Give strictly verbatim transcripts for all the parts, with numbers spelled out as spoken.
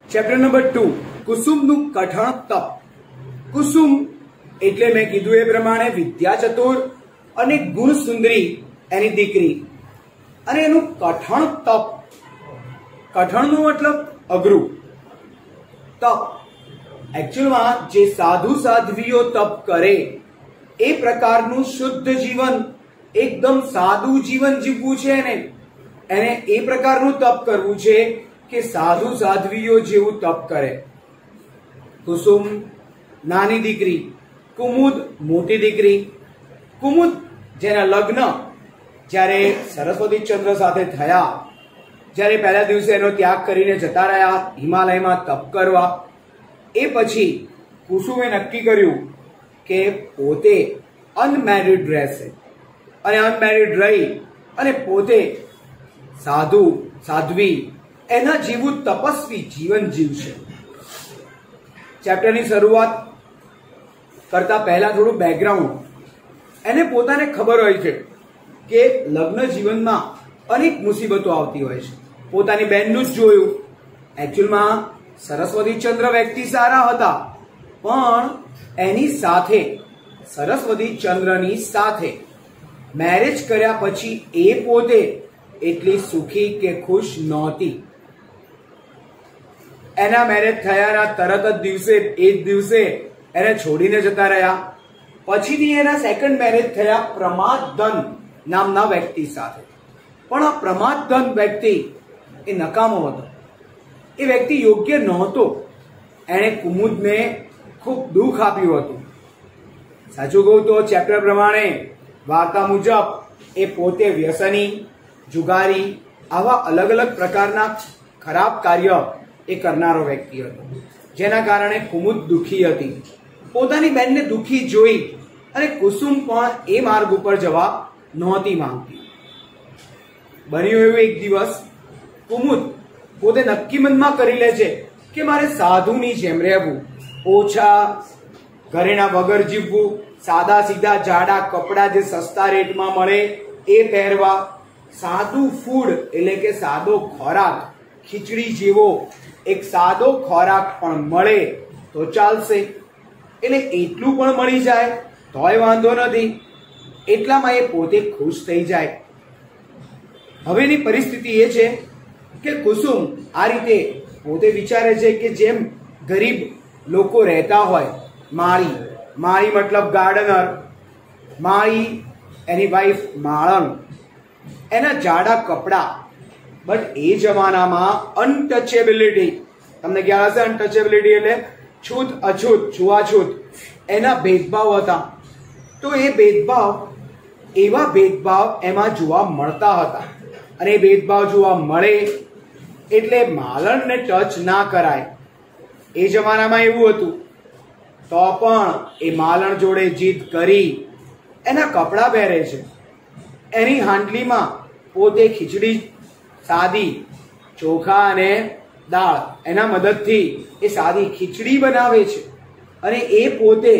Chapter number two, કુસુમનું કઠણ તપ. કુસુમ એટલે મેં કીધું એ પ્રમાણે વિદ્યા ચતુર અને ગુણ સુંદરી એની દીકરી, અને એનું કઠણ તપ. કઠણનો મતલબ અઘરું. તપ એકચ્યુઅલમાં જે સાધુ સાધ્વીઓ તપ કરે એ પ્રકારનું શુદ્ધ જીવન, એકદમ સાદું જીવન જીવવું છે એને એને એ પ્રકારનું તપ કરવું છે કે સાધુ સાધ્વીઓ જેવું તપ કરે. કુસુમ નાની દીકરી, કુમુદ મોટી દીકરી. કુમુદ જેના લગ્ન જ્યારે સરસ્વતી ચંદ્ર સાથે થયા, જ્યારે પહેલા દિવસે એનો ત્યાગ કરીને જતા રહ્યા હિમાલયમાં તપ કરવા, એ પછી કુસુમે નક્કી કર્યું કે પોતે અનમેરિડ રહેશે અને અનમેરિડ રહી અને પોતે સાધુ સાધ્વી એના જેવું તપસ્વી જીવન જીવશે. ચેપ્ટરની શરૂઆત કરતા પહેલા થોડું બેકગ્રાઉન્ડ. એને પોતાને ખબર હોય છે કે લગ્ન જીવનમાં અનેક મુસીબતો આવતી હોય છે. પોતાની બહેનનું જ જોયું. એકચ્યુઅલમાં સરસ્વતી ચંદ્ર વ્યક્તિ સારા હતા, પણ એની સાથે સરસ્વતી ચંદ્રની સાથે મેરેજ કર્યા પછી એ પોતે એટલી સુખી કે ખુશ નહોતી. એના મેરેજ થયાના તરત જ દિવસે એ જ દિવસે એને છોડીને જતા રહ્યા. પછીથી એના સેકન્ડ મેરેજ થયા પ્રમાદધન નામના વ્યક્તિ સાથે. પણ આ પ્રમાદધન વ્યક્તિ એ નકામો હતો. એ વ્યક્તિ યોગ્ય નહોતો. એણે કુમુદને ખૂબ દુઃખ આપ્યું હતું. સાચું કહું તો ચેપ્ટર પ્રમાણે વાર્તા મુજબ એ પોતે વ્યસની, જુગારી, આવા અલગ અલગ પ્રકારના ખરાબ કાર્ય એ કરનારો વ્યક્તિ હતો, જેના કારણે કુમુદ દુઃખી હતી. પોતાની બહેનને દુઃખી જોઈ અને કુસુમ પણ એ માર્ગ ઉપર જવા નહોતી માંગતી. બન્યું એવું, એક દિવસ કુમુદ પોતે નક્કી મનમાં કરી લે છે કે મારે સાધુની જેમ રહેવું, ઓછા ઘરેણા વગર જીવવું, સાદા સીધા જાડા કપડા જે સસ્તા રેટમાં મળે એ પહેરવા, સાદું ફૂડ એટલે કે સાદો ખોરાક, ખીચડી જેવો એક સાદો ખોરાક પણ મળે તો ચાલશે. એટલે એટલું પણ મળી જાય તોય વાંધો નથી, એટલામાં એ પોતે ખુશ થઈ જાય. હવેની પરિસ્થિતિ એ છે કે કુસુમ આ રીતે પોતે વિચારે છે કે જેમ ગરીબ લોકો રહેતા હોય, માળી માળી મતલબ ગાર્ડનર, માળી એની વાઈફ માળણ, એના જાડા કપડા. બટ એ જમાનામાં અનટચેબિલિટી, તમને ખ્યાલ હશે અનટચેબિલિટી એટલે છૂત અછૂત, છૂઆછૂત, એના ભેદભાવ હતા. તો એ ભેદભાવ, એવા ભેદભાવ એમાં જોવા મળતા હતા. અને એ ભેદભાવ જોવા મળે એટલે માલણને ટચ ના કરાય. એ જમાનામાં એવું હતું. તો પણ એ માલણ જોડે જીદ કરી એના કપડા પહેરે છે. એની હાંડલીમાં પોતે ખીચડી, સાદી ચોખા અને દાળ, એના મદદથી એ સાદી ખીચડી બનાવે છે. અને એ પોતે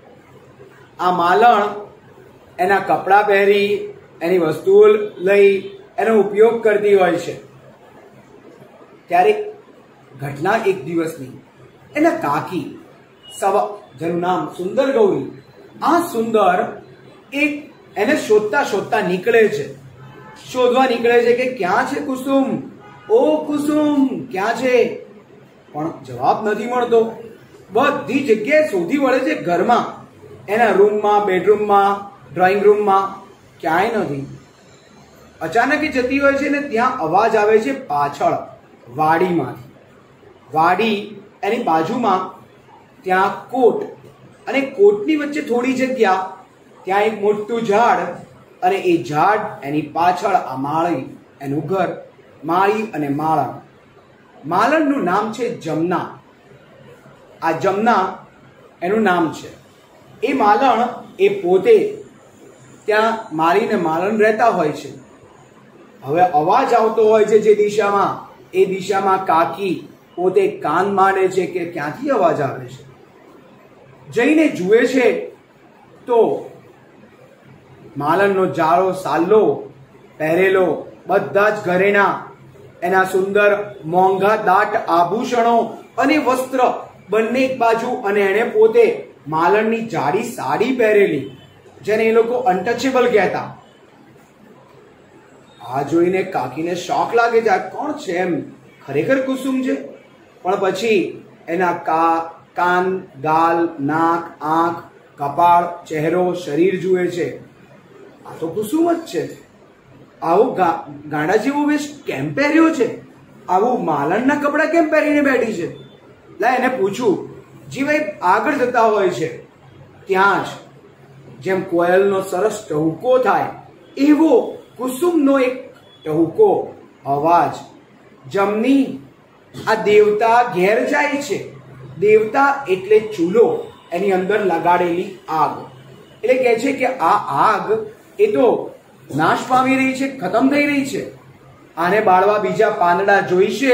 આ માલણ એના કપડા પહેરી, એની વસ્તુઓ લઈ એનો ઉપયોગ કરતી હોય છે. ત્યારે ઘટના એક દિવસની, એના કાકી સવા, જેનું નામ સુંદર ગૌરી, આ સુંદર એક એને શોધતા શોધતા નીકળે છે. શોધવા નીકળે છે કે ક્યાં છે કુસુમ, ઓ કુસુમ ક્યાં છે? પણ જવાબ નથી મળતો. બધી જગ્યાએ શોધી વળે છે, ઘરમાં, એના રૂમમાં, બેડરૂમમાં, ડ્રોઈંગ રૂમમાં, ક્યાંય નથી. અચાનક એ જતી હોય છે ને ત્યાં અવાજ આવે છે પાછળ વાડીમાંથી. વાડી એની બાજુમાં ત્યાં કોટ, અને કોટની વચ્ચે થોડી જગ્યા, ત્યાં એક મોટું ઝાડ, અને એ ઝાડ એની પાછળ આ માળી, એનું ઘર. માળી અને માળણ. માલણનું નામ છે જમના. આ જમના એનું નામ છે. એ માલણ એ પોતે ત્યાં માળીને માલણ રહેતા હોય છે. હવે અવાજ આવતો હોય છે જે દિશામાં, એ દિશામાં કાકી પોતે કાન માંડે છે કે ક્યાંથી અવાજ આવે છે. જઈને જુએ છે તો માલણનો જાળો સાલ્લો પહેરેલો, બધા જ ઘરેણા, એના સુંદર મોંઘા દાટ આભૂષણો અને વસ્ત્ર બંને એક બાજુ, અને એને પોતે માલણની જાડી સાડી પહેરેલી, જેને એ લોકો અનટચેબલ કહેતા. આ જોઈને કાકીને શોખ લાગે છે, આ કોણ છે? એમ ખરેખર કુસુમ છે. પણ પછી એના કા કાન, ગાલ, નાક, આંખ, કપાળ, ચહેરો, શરીર જુએ છે. આ તો કુસુમ જ છે. આવું ગાંડા જેવું વેશ કેમ પહેર્યો છે? આવું માલણના કપડા કેમ પહેરીને બેઠી છે? લા એને પૂછું. જીવાઈ આગળ જતા હોય છે ત્યાં જ જેમ કોયલનો સરસ ટહુકો થાય એવો કુસુમનો એક ટહુકો અવાજ. જમની, આ દેવતા ઘેર જાય છે. દેવતા એટલે ચૂલો, એની અંદર લગાડેલી આગ. એટલે કહે છે કે આ આગ એ તો નાશ પામી રહી છે, ખતમ થઈ રહી છે. આને બાળવા બીજા પાંદડા જોઈશે.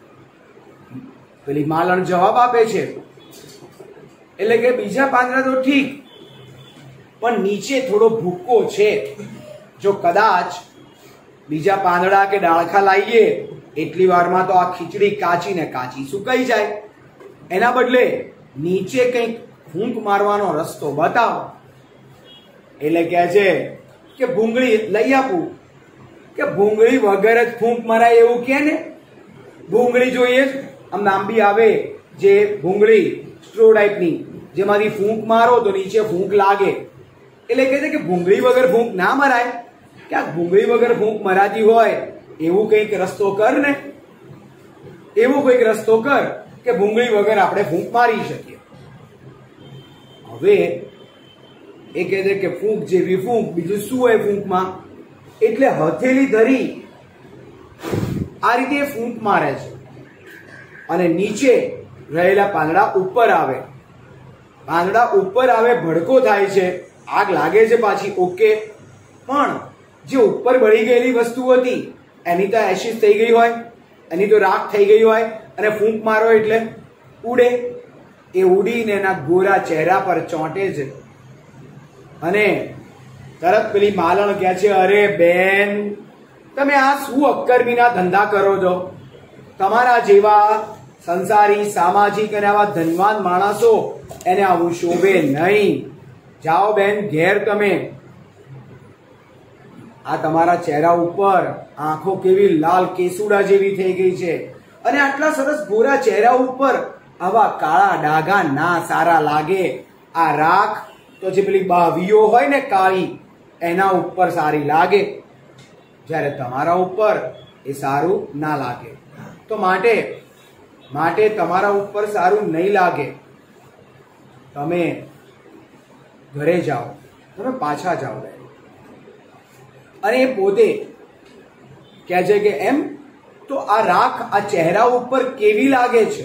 પેલી માલણ જવાબ આપે છે, એટલે કે બીજા પાંદડા તો ઠીક, પણ નીચે થોડો ભૂકો છે. જો કદાચ બીજા પાંદડા કે ડાળખા લાવીએ એટલી વારમાં તો આ ખીચડી કાચી ને કાચી સુકાઈ જાય. એના બદલે નીચે કંઈક ફૂંક મારવાનો રસ્તો બતાવો. એટલે કહે છે કે ભૂંગળી લઈ આપું. કે ભૂંગળી વગર જ ફૂંક મરાય એવું કે ને? ભૂંગળી જોઈએ જ. આમ લાંબી આવે જે ભૂંગળી સ્ટ્રો ટાઈપની, જેમાંથી ફૂંક મારો તો નીચે ફૂંક લાગે. એટલે કહે છે કે ભૂંગળી વગર ફૂંક ના મરાય. કે આ ભૂંગળી વગર ફૂંક મરાતી હોય એવું કંઈક રસ્તો કર ને. એવો કોઈક રસ્તો કર કે ભૂંગળી વગર આપણે ફૂંક મારી શકીએ. હવે એ કહે છે કે ફૂંક જેવી ફૂંક, બીજું શું હોય ફૂંકમાં? એટલે હથેળી ધરી આ રીતે ફૂંક મારે છે, અને નીચે રહેલા પાંદડા ઉપર આવે. પાંદડા ઉપર આવે, ભડકો થાય છે, આગ લાગે છે પાછી. ઓકે, પણ જે ઉપર બળી ગયેલી વસ્તુ હતી એની તો એશિસ થઈ ગઈ હોય, એની તો રાખ થઈ ગઈ હોય, અને ફૂંક મારો એટલે ઉડે. એ ઉડીને એના ગોરા ચહેરા પર ચોંટે છે. અને તરત પેલી માલણ કહે છે, અરે બેન, તમે આ શું અક્કરમીના ધંધા કરો છો? તમારા જેવા સંસારી, સામાજિક અને આવા ધનવાન માણસો એને આવું શોભે નહીં. જાઓ બેન ઘેર. તમે આ તમારા ચહેરા ઉપર આંખો કેવી લાલ કેસુડા જેવી થઈ ગઈ છે, અને આટલા સરસ ગોરા ચહેરા ઉપર આવા કાળા ડાઘા ના સારા લાગે. આ રાખ તો જે પેલી બાવીઓ હોય ને કાળી, એના ઉપર સારી લાગે, જ્યારે તમારા ઉપર એ સારું ના લાગે. તો માટે માટે તમારા ઉપર સારું નહીં લાગે. તમે ઘરે જાઓ, તમે પાછા જાઓ. અને એ પોતે કહે છે કે એમ તો આ રાખ આ ચહેરા ઉપર કેવી લાગે છે?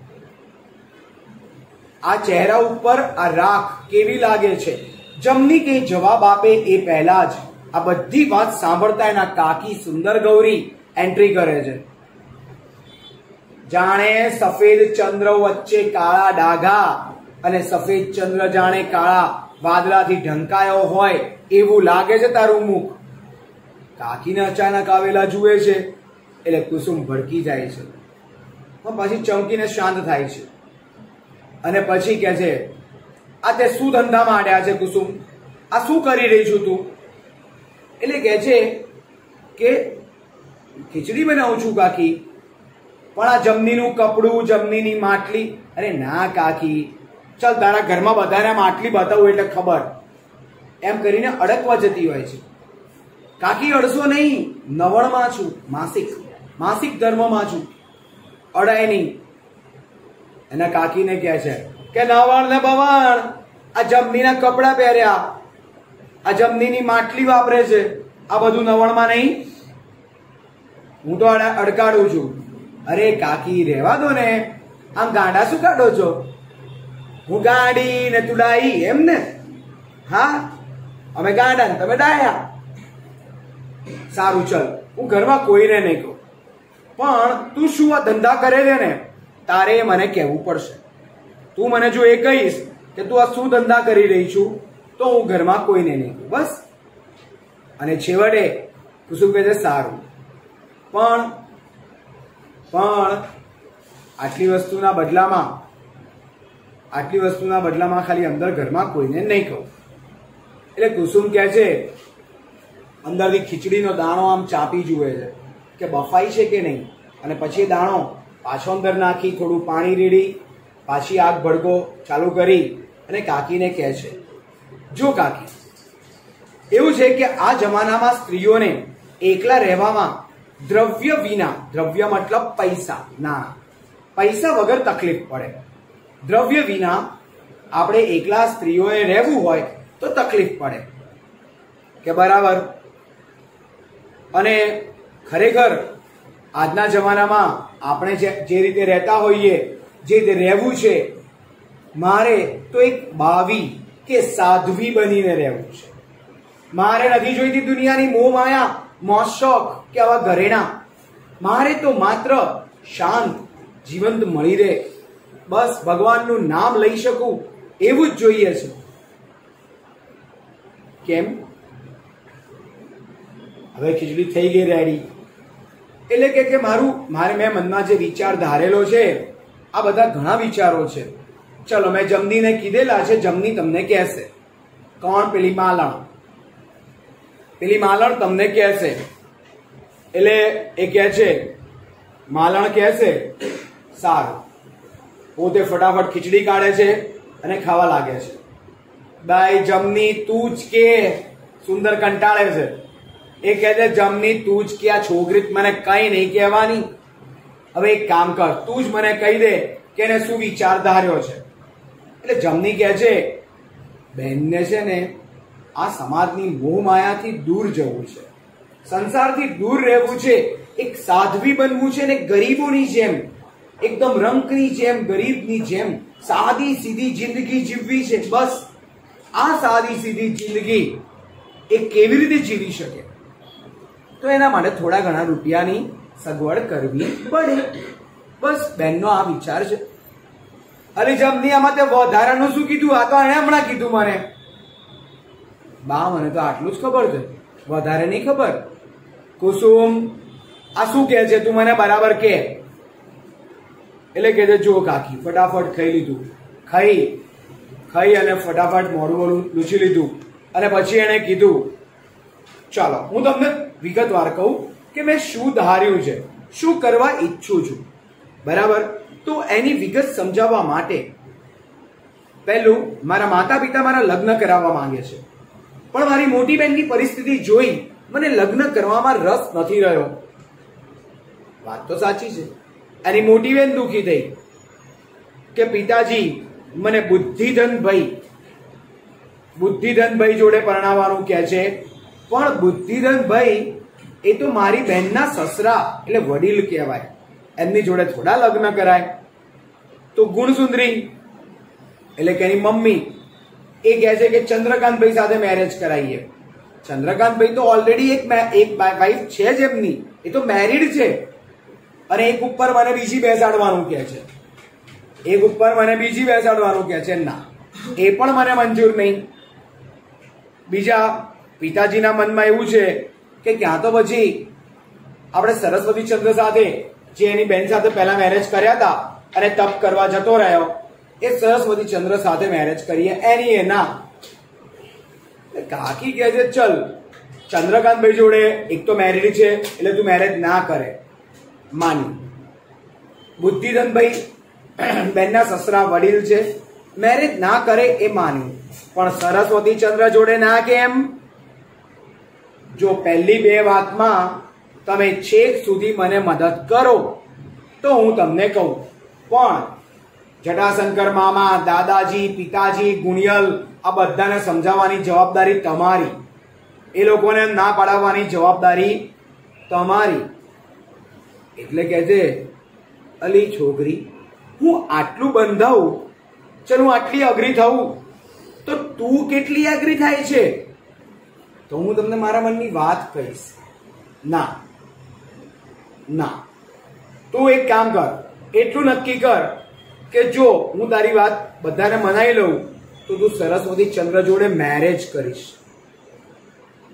આ ચહેરા ઉપર આ રાખ કેવી લાગે છે? જમની કઈ જવાબ આપે એ પહેલા જ આ બધી વાત સાંભળતા એના કાકી સુંદર ગૌરી એન્ટ્રી કરે છે. જાણે સફેદ ચંદ્ર વચ્ચે કાળા ડાઘા, અને સફેદ ચંદ્ર જાણે કાળા વાદળાથી ઢંકાયો હોય એવું લાગે છે તારું મુખ. કાકીને અચાનક આવેલા જુએ છે એટલે કુસુમ ભડકી જાય છે, પણ પછી ચમકીને શાંત થાય છે. અને પછી કહે છે, આ તે શું ધંધા માંડ્યા છે કુસુમ? આ શું કરી રહી છું તું? એટલે કહે છે કે ખીચડી બનાવું છું કાકી, પણ આ જમનીનું કપડું, જમનીની માટલી. અરે ના કાકી, ચાલ તારા ઘરમાં બધાને માટલી બતાવું એટલે ખબર. એમ કરીને અડકવા જતી હોય છે. કાકી અડશો નહીં, નવણમાં છું, માસિક માસિક ધર્મમાં છું, અડાય નહીં. એના કાકીને કહે છે કે નવણ ને બવણ, આ જમનીના કપડા પહેર્યા, આ જમનીની માટલી વાપરે છે, આ બધું નવણમાં નહીં. હું તો અડકાડું છું. અરે કાકી રહેવા દો ને, આમ ગાંડા શું કાઢો છો? હું ગાડી ને તું ડાઈ, એમ ને? હા, અમે ગાંડા ને તમે ડાયા. સારું ચલ, હું ઘરમાં કોઈને નહીં કહું, પણ તું શું આ ધંધા કરે છે ને, તારે મને કહેવું પડશે. તું મને જો એ કહીશ કે તું આ શું ધંધા કરી રહી છું, તો હું ઘરમાં કોઈને નહીં કહું, બસ. અને છેવટે કુસુમ કહે છે સારું, પણ પણ આટલી વસ્તુના બદલામાં આટલી વસ્તુના બદલામાં ખાલી અંદર ઘરમાં કોઈને નહીં કહું. એટલે કુસુમ કહે છે અંદરથી ખીચડીનો દાણો આમ ચાપી જુએ છે કે બફાઈ છે કે નહીં, અને પછી દાણો પાછો અંદર નાખી થોડું પાણી રેડી પાછી આગ ભડકો ચાલુ કરી અને કાકીને કહે છે, જો કાકી, એવું છે કે આ જમાનામાં સ્ત્રીઓને એકલા રહેવામાં દ્રવ્ય વિના, દ્રવ્ય મતલબ પૈસા, ના પૈસા વગર તકલીફ પડે. દ્રવ્ય વિના આપણે એકલા સ્ત્રીઓએ રહેવું હોય તો તકલીફ પડે કે બરાબર. અને ખરેખર આજના જમાનામાં આપણે જે રીતે રહેતા હોઈએ, જે રીતે રહેવું છે, મારે તો એક બાવી કે સાધ્વી બનીને રહેવું છે. મારે નથી જોઈતી દુનિયાની મોહ માયા, મોજ શોખ કે આવા ઘરેણા. મારે તો માત્ર શાંત જીવંત મળી રહે, બસ ભગવાનનું નામ લઈ શકું એવું જ જોઈએ છે. કેમ? હવે ખીચડી થઈ ગઈ રેડી. એટલે કે કે મારું મારે મેં મનમાં જે વિચાર ધારેલો છે, આ બધા ઘણા વિચારો છે. ચલો મેં જમનીને કીધેલા છે, જમની તમને કહેશે. કોણ? પેલી માલણ. પેલી માલણ તમને કહેશે. એટલે એ કહે છે, માલણ કહેશે સારું. પોતે ફટાફટ ખીચડી કાઢે છે અને ખાવા લાગે છે. બાઈ જમની તું જ કે, સુંદર કંટાળે છે. એ કહે છે, જમની તું જ કે, આ છોકરી મને કઈ નહીં કહેવાની. હવે એક કામ કર, તું જ મને કહી દે કે એને શું વિચાર ધાર્યો છે. એટલે જમની કહે છે, બહેનને છે ને આ સમાજની મોહ માયાથી દૂર જવું છે, સંસારથી દૂર રહેવું છે, એક સાધ્વી બનવું છે ને ગરીબોની જેમ, એકદમ રંકની જેમ, ગરીબની જેમ સાદી સીધી જિંદગી જીવવી છે. બસ આ સાદી સીધી જિંદગી એ કેવી રીતે જીવી શકે? તો એના માટે થોડા ઘણા રૂપિયાની સગવડ કરવી પડે. બસ બહેનનો આ વિચાર છે. અરે જમની આમાં તે વધારાનું શું કીધું? આ તો એને હમણાં કીધું મને. બા મને તો આટલું જ ખબર છે, વધારે નહીં ખબર. કુસુમ આ શું કહે છે તું મને બરાબર કે. એટલે કે છે, જો કાકી, ફટાફટ ખાઈ લીધું. ખાઈ ખાઈ અને ફટાફટ મોડું મોડું લૂછી લીધું. અને પછી એને કીધું, ચાલો હું તમને વિગતવાર કહું કે મેં શું ધાર્યું છે, શું કરવા ઈચ્છું છું. બરાબર? તો એની વિગત સમજાવવા માટે પહેલું, મારા માતા પિતા મારા લગ્ન કરાવવા માંગે છે, પણ મારી મોટી બહેનની પરિસ્થિતિ જોઈ મને લગ્ન કરવામાં રસ નથી રહ્યો. વાત તો સાચી છે. એની મોટી બહેન દુઃખી થઈ કે પિતાજી મને બુદ્ધિધનભાઈ બુદ્ધિધનભાઈ જોડે પરણાવવાનું કહે છે, પણ બુદ્ધિધનભાઈ એ તો મારી બહેનના સસરા એટલે વડીલ કહેવાય, એમની જોડે થોડા લગ્ન કરાય. તો ગુણસુંદરી એટલે કે એની મમ્મી એ કહે છે કે ચંદ્રકાંતભાઈ સાથે મેરેજ કરાવીએ. ચંદ્રકાંતભાઈ તો ઓલરેડી એક એક વાઇફ છે જ એમની, એ તો મેરીડ છે. અને એક ઉપર મને બીજી બેસાડવાનું કહે છે, એક ઉપર મને બીજી બેસાડવાનું કહે છે. ના, એ પણ મને મંજૂર નહીં. બીજા પિતાજીના મનમાં એવું છે કે ક્યાં તો પછી આપણે સરસ્વતી ચંદ્ર સાથે, જે એની બેન સાથે પહેલા મેરેજ કર્યા હતા અને તપ કરવા જતો રહ્યો, એ સરસ્વતી ચંદ્ર સાથે મેરેજ કરીએ. એની એ ના. કાકી કહે છે, ચલ ચંદ્રકાંતભાઈ જોડે એક તો મેરીડ છે એટલે તું મેરેજ ના કરે, માની. બુદ્ધિધનભાઈ બેનના સસરા વડીલ છે, મેરેજ ના કરે એ માન્યું. પણ સરસ્વતી ચંદ્ર જોડે ના કેમ? જો પહેલી બે વાતમાં તમે છેક સુધી મને મદદ કરો તો હું તમને કહું, પણ જટાશંકર મામા, દાદાજી, પિતાજી, ગુણિયલ આ બધાને સમજાવવાની જવાબદારી તમારી. એ લોકોને ના પાડવાની જવાબદારી તમારી. એટલે કે છે, અલી છોકરી, હું આટલું બંધાવું, ચલ હું આટલી અઘરી થવું, તો તું કેટલી અઘરી થાય છે? તો હું તમને મારા મનની વાત કહીશ. ના ના, તું એક કામ કર, એટલું નક્કી કર કે જો હું તારી વાત બધાને મનાઈ લઉં તો તું સરસ્વતી ચંદ્ર જોડે મેરેજ કરીશ.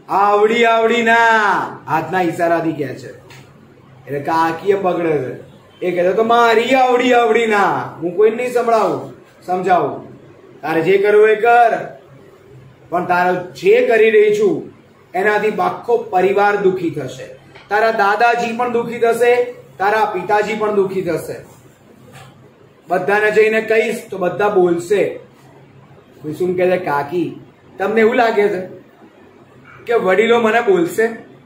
આવડી આવડી ના, હાથના ઈશારાથી કહે છે. એટલે કાકીએ બગડે છે. એ કહેતો તો મારી આવડી આવડી ના, હું કોઈ નહીં સંભળાવું સમજાવું, તારે જે કરવું એ કર, પણ તારે જે કરી રહી છું એનાથી આખો પરિવાર દુઃખી થશે, તારા દાદાજી પણ દુઃખી થશે, તારા પિતાજી પણ દુઃખી થશે, બધાને જઈને કહીશ તો બધા બોલશે. કુસુમ કહે છે કાકી તમને એવું લાગે છે કે વડીલો મને બોલશે?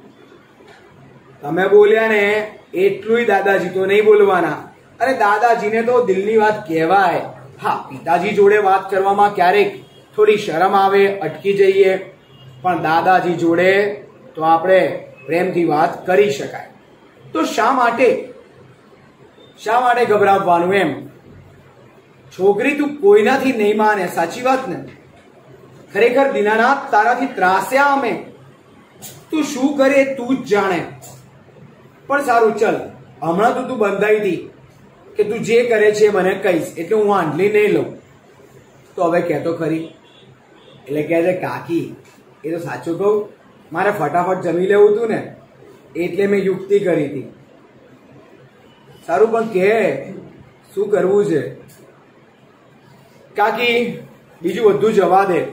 તમે બોલ્યા ને એટલું દાદાજી તો નહીં બોલવાના. અરે દાદાજીને તો દિલની વાત કહેવાય. હા, પિતાજી જોડે વાત કરવામાં ક્યારેક થોડી શરમ આવે, અટકી જઈએ, પણ દાદાજી જોડે તો આપણે પ્રેમથી વાત કરી શકાય. તો શા માટે શા માટે ગભરાવવાનું? એમ છોકરી તું કોઈનાથી નહીં માને, સાચી વાત ને? ખરેખર દીનાનાથ તારાથી ત્રાસ્યા અમે, તું શું કરે તું જ જાણે. પણ સારું ચલ, હમણાં તો તું બંધાઈ હતી કે તું જે કરે છે મને કહીશ, એટલે હું આંધલી નહીં લઉં. તો હવે કહેતો ખરી. એટલે કહે છે કાકી એ તો સાચું કહું, મારે ફટાફટ જમી લેવું હતું ને એટલે મેં યુક્તિ કરી હતી. સારું પણ કે શું કરવું છે? કાકી બીજું બધું જવા દે,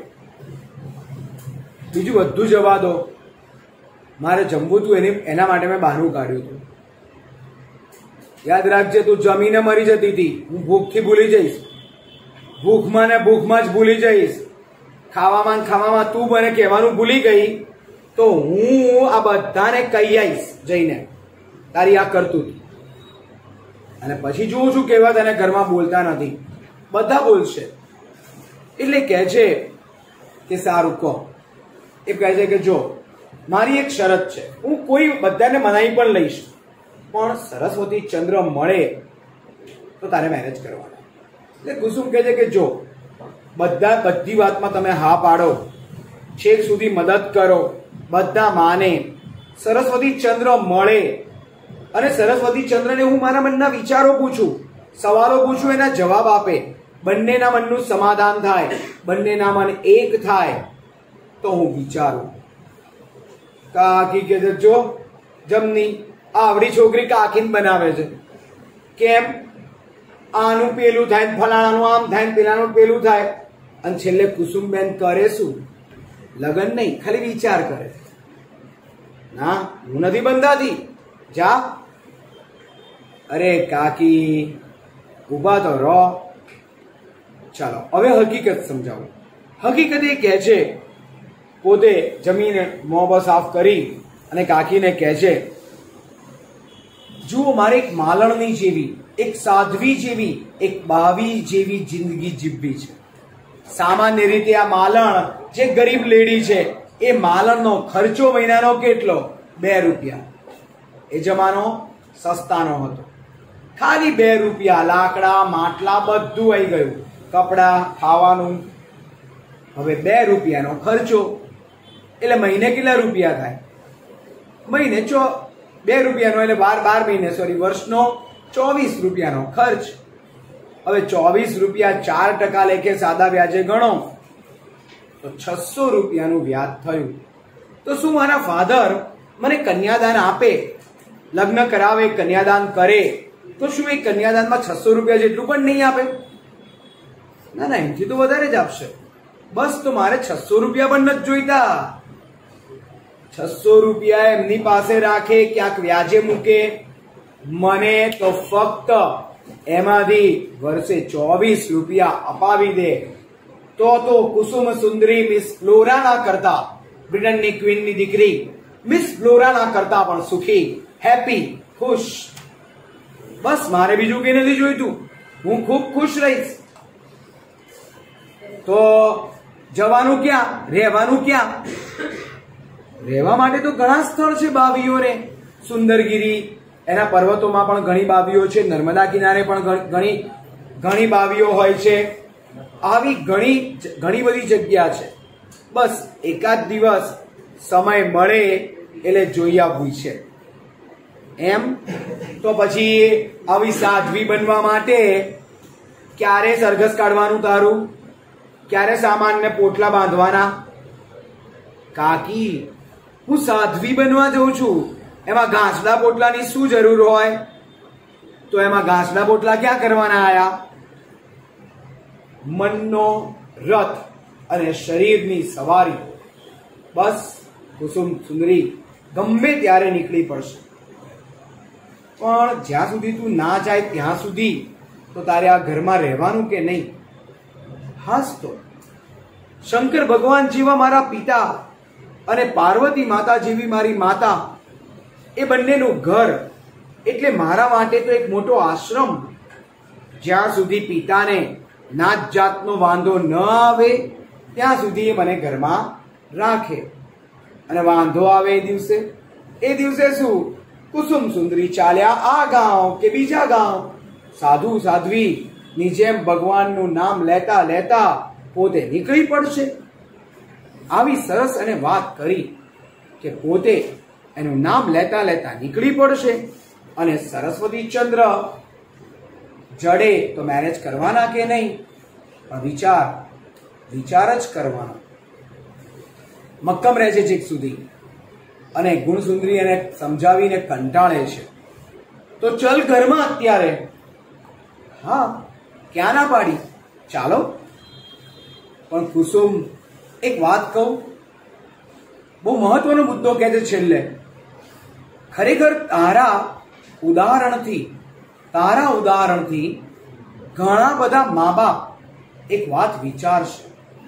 બીજું બધું જવા દો, મારે જમવું હતું એની એના માટે મેં બહાનું કાઢ્યું હતું. યાદ રાખજે તું જમીને મરી જતી હતી, હું ભૂખથી ભૂલી જઈશ, ભૂખમાં ને ભૂખમાં જ ભૂલી જઈશ, ખાવામાં ને ખાવામાં તું મને કહેવાનું ભૂલી ગઈ તો હું આ બધાને કહી આવીશ જઈને તારી આ કરતું. અને પછી જોઉં છું કેવા તને ઘરમાં બોલતા નથી, બધા બોલશે. એટલે કહે છે કે સારું કહો. એ કહે છે કે જો મારી એક શરત છે, હું કોઈ બધાને મનાઈ પણ લઈશ, પણ સરસ્વતી ચંદ્ર મળે તો તારે મેરેજ કરવાના. એટલે કુસુમ કહે છે કે જો બધા બધી વાતમાં તમે હા પાડો, છેક સુધી મદદ કરો, બધા માને, સરસ્વતી ચંદ્ર મળે અને સરસ્વતી ચંદ્રને હું મારા મનના વિચારો પૂછું, સવાલો પૂછું, એના જવાબ આપે, બંનેના મનનું સમાધાન થાય, બંનેના મન એક થાય તો હું વિચારું. કાકી કે જો જમની આવડી છોકરી કાકીને બનાવે છે, કેમ? આનું પેલું થાય, ફલાણાનું આમ થાય, પેલાનું પેલું થાય, અને છેલ્લે કુસુમબેન કરે શું? લગન નહીં, ખાલી વિચાર કરે. ના, હું નથી બંધાતી, જા. અરે કાકી ઉભા તો રહો. ચાલો હવે હકીકત સમજાવું. હકીકત એ કહે છે, પોતે જમીને મોં સાફ કરી અને કાકીને કહે છે, જુઓ મારે એક માલણની જેવી, એક સાધ્વી જેવી, એક બાવી જેવી જિંદગી જીવવી છે. સામાન્ય રીતે આ માલણ જે ગરીબ લેડી છે એ માલણનો ખર્ચો મહિનાનો કેટલો? બે રૂપિયા. એ જમાનો સસ્તાનો હતો, ખાલી બે રૂપિયા, લાકડા માટલા બધું આવી ગયું, કપડા ખાવાનું. હવે બે રૂપિયાનો ખર્ચો એટલે મહિને કેટલા રૂપિયા થાય? મહિને ચો બે રૂપિયાનો એટલે બાર બાર મહિને સોરી વર્ષનો ચોવીસ રૂપિયાનો ખર્ચ. હવે ચોવીસ રૂપિયા ચાર ટકા લેખે સાદા વ્યાજે ગણો તો છસો રૂપિયાનું વ્યાજ થયું. તો શું મારા ફાધર મને કન્યાદાન આપે, લગ્ન કરાવે, કન્યાદાન કરે, તો શું એ કન્યાદાનમાં છસો રૂપિયા જેટલું પણ નહીં આપે? ના ના, એમથી તો વધારે જ આપશે. બસ તો મારે છસો રૂપિયા પણ નથી જોઈતા. છસો રૂપિયા એમની પાસે રાખે, ક્યાંક વ્યાજે મૂકે, મને તો ફક્ત એમાંથી વર્ષે ચોવીસ રૂપિયા અપાવી દે તો તો કુસુમ સુંદરી મિસ ફ્લોરાના કરતા, બ્રિટનની ક્વીનની દીકરી મિસ ફ્લોરાના કરતા પણ સુખી, હેપી, ખુશ. બસ મારે બીજું કઈ નથી જોઈતું, હું ખૂબ ખુશ રહીશ. તો જવાનું ક્યાં, રહેવાનું ક્યાં? રહેવા માટે તો ઘણા સ્થળ છે બાવીઓને. સુંદરગીરી, એના પર્વતોમાં પણ ઘણી બાવીઓ છે, નર્મદા કિનારે પણ ઘણી ઘણી બાવીઓ હોય છે. આવી ઘણી ઘણી બધી જગ્યા છે. બસ એકાદ દિવસ સમય મળે એટલે જોઈ આવવું છે. એમ તો પછી આવી સાધ્વી બનવા માટે ક્યારે સરઘસ કાઢવાનું તારું? ક્યારે સામાનને પોટલા બાંધવાના? કાકી હું સાધ્વી બનવા જઉં છું, એમાં ઘાસડા પોટલાની શું જરૂર હોય? તો એમાં ઘાસના પોટલા ક્યાં કરવાના આયા? મનનો રથ અને શરીરની સવારી બસ કુસુમ સુંદરી ગમે ત્યારે નીકળી પડશે. પણ જ્યાં સુધી તું ના જાય ત્યાં સુધી તો તારે આ ઘરમાં રહેવાનું કે નહીં? હાસ તો શંકર ભગવાન જેવા મારા પિતા અને પાર્વતી માતા જેવી મારી માતા, એ બંનેનું ઘર એટલે મારા માટે તો એક મોટો આશ્રમ. જ્યાં સુધી પિતાને નાત જાતનો વાંધો ન આવે ત્યાં સુધી એ મને ઘરમાં રાખે, અને વાંધો આવે એ દિવસે એ દિવસે શું કુસુમ સુંદરી ચાલ્યા આ ગાંવ કે બીજા ગાંવ, સાધુ સાધ્વી ની જેમ ભગવાનનું નામ લેતા લેતા પોતે નીકળી પડશે. આવી સરસ અને વાત કરી કે પોતે એનું નામ લેતા લેતા નીકળી પડશે, અને સરસ્વતી ચંદ્ર જડે તો મેરેજ કરવાના કે નહીં? પણ વિચાર વિચાર જ કરવાનો. મક્કમ રહે છે ચીક સુધી, અને ગુણસુંદરી એને સમજાવીને કંટાળે છે. તો ચલ ઘરમાં અત્યારે. હા, ક્યાં ના પાડી, ચાલો. પણ કુસુમ એક વાત કહું, બહુ મહત્વનો મુદ્દો કહે છે છેલ્લે. ખરેખર તારા ઉદાહરણથી તારા ઉદાહરણથી ઘણા બધા મા બાપ એક વાત વિચારશે.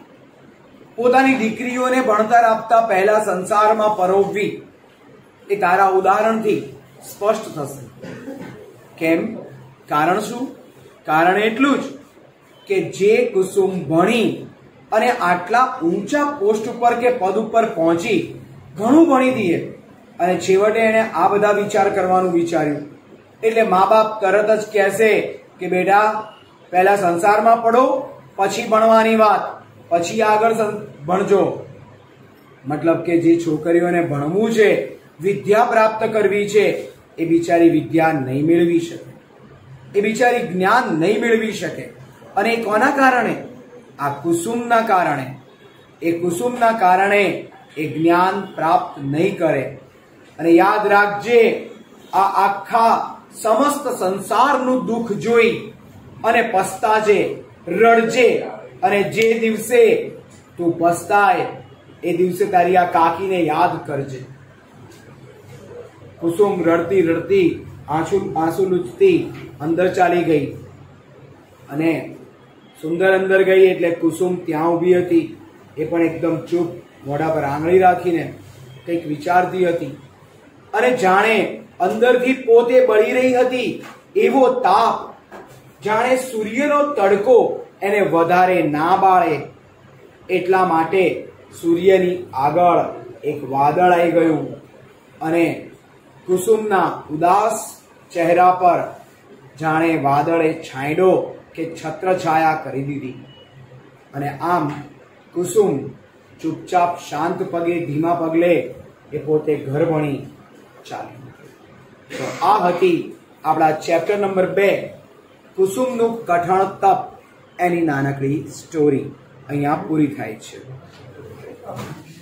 પોતાની દીકરીઓને ભણતર આપતા પહેલા સંસારમાં પરોવવી એ તારા ઉદાહરણથી સ્પષ્ટ થશે. કેમ? કારણ શું? કારણ એટલું જ કે જે કુસુમ ભણી અને આટલા ઊંચા પોસ્ટ ઉપર કે પદ ઉપર પહોંચી, ઘણું ભણી દઈએ, અને છેવટે એને આ બધા વિચાર કરવાનું વિચાર્યું, એટલે મા બાપ તરત જ કહેશે કે બેટા પહેલા સંસારમાં પડો, પછી ભણવાની વાત, પછી આગળ ભણજો. મતલબ કે જે છોકરીઓને ભણવું છે, વિદ્યા પ્રાપ્ત કરવી છે, એ બિચારી વિદ્યા નહીં મેળવી શકે, એ બિચારી જ્ઞાન નહીં મેળવી શકે. અને એ કોના કારણે? આ કુસુમના કારણે. એ કુસુમના કારણે એ જ્ઞાન પ્રાપ્ત નહીં કરે. અને યાદ રાખજે, આ આખા સમસ્ત સંસારનું દુઃખ જોઈ અને પસ્તાજે, રડજે, અને જે દિવસે તું પસ્તાય એ દિવસે તારી આ કાકીને યાદ કરજે. કુસુમ રડતી રડતી આંસુ આંસુ લૂછતી અંદર ચાલી ગઈ, અને સુંદર અંદર ગઈ એટલે કુસુમ ત્યાં ઊભી હતી. એ પણ એકદમ ચૂપ, મોઢા પર આંગળી રાખીને કંઈક વિચારતી હતી, અને જાણે અંદરથી પોતે બળી રહી હતી એવો તાપ, જાણે સૂર્યનો તડકો એને વધારે ના બાળે એટલા માટે સૂર્યની આગળ એક વાદળ આવી ગયું, અને કુસુમના ઉદાસ ચહેરા પર જાણે વાદળે છાંયડો કે છત્રછાયા કરી દીધી. અને આમ કુસુમ ચૂપચાપ શાંત પગે, ધીમા પગલે એ પોતે ઘર ભણી ચાલી. તો આ હતી આપણા ચેપ્ટર નંબર બે, કુસુમનું કઠણ તપ, એની નાનકડી સ્ટોરી અહીંયા પૂરી થાય છે.